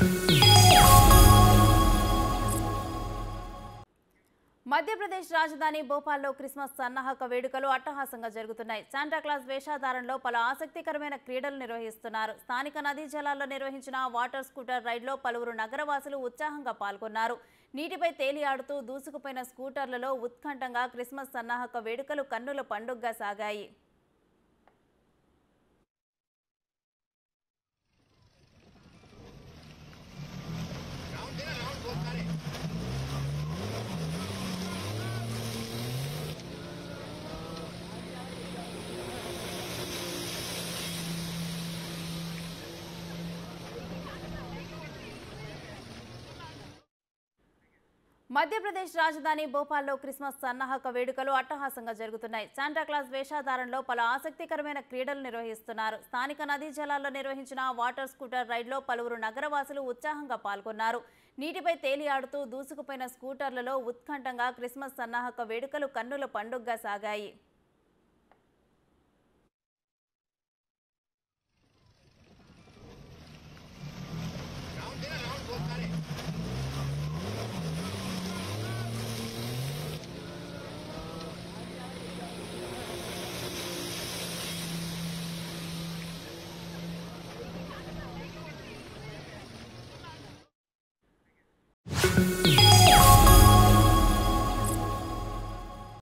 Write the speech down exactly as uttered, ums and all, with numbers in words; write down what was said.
మధ్యప్రదేశ్ రాజధాని భోపాల్లో క్రిస్మస్ సన్నాహక వేడుకలు అట్టహాసంగా జరుగుతున్నాయి. శాంటాక్లాస్ వేషధారణలో పలు ఆసక్తికరమైన క్రీడలు నిర్వహిస్తున్నారు. స్థానిక నదీ జలాల్లో నిర్వహించిన వాటర్ స్కూటర్ రైడ్లో పలువురు నగరవాసులు ఉత్సాహంగా పాల్గొన్నారు. నీటిపై తేలియాడుతూ దూసుకుపోయిన స్కూటర్లలో ఉత్కంఠంగా క్రిస్మస్ సన్నాహక వేడుకలు కన్నుల పండుగగా సాగాయి. మధ్యప్రదేశ్ రాజధాని భోపాల్లో క్రిస్మస్ సన్నాహక వేడుకలు అట్టహాసంగా జరుగుతున్నాయి. శాంటాక్లాస్ వేషధారణలో పలు ఆసక్తికరమైన క్రీడలు నిర్వహిస్తున్నారు. స్థానిక నదీ జలాల్లో నిర్వహించిన వాటర్ స్కూటర్ రైడ్లో పలువురు నగరవాసులు ఉత్సాహంగా పాల్గొన్నారు. నీటిపై తేలియాడుతూ దూసుకుపోయిన స్కూటర్లలో ఉత్కంఠంగా క్రిస్మస్ సన్నాహక వేడుకలు కన్నుల పండుగగా సాగాయి.